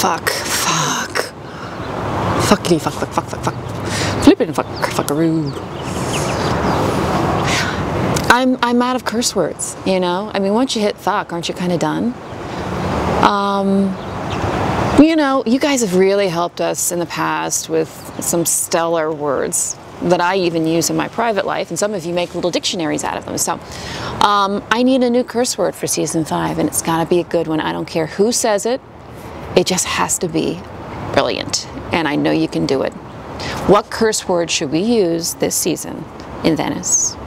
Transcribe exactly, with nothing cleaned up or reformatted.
fuck, fuck. Fuckity, fuck, fuck, fuck, fuck, fuck. Flippin' fuck, fuckaroo. I'm, I'm out of curse words, you know? I mean, once you hit fuck, aren't you kind of done? Um, you know, you guys have really helped us in the past with some stellar words that I even use in my private life, and some of you make little dictionaries out of them. So um, I need a new curse word for season five, and it's gotta be a good one. I don't care who says it, it just has to be brilliant, and I know you can do it. What curse word should we use this season in Venice?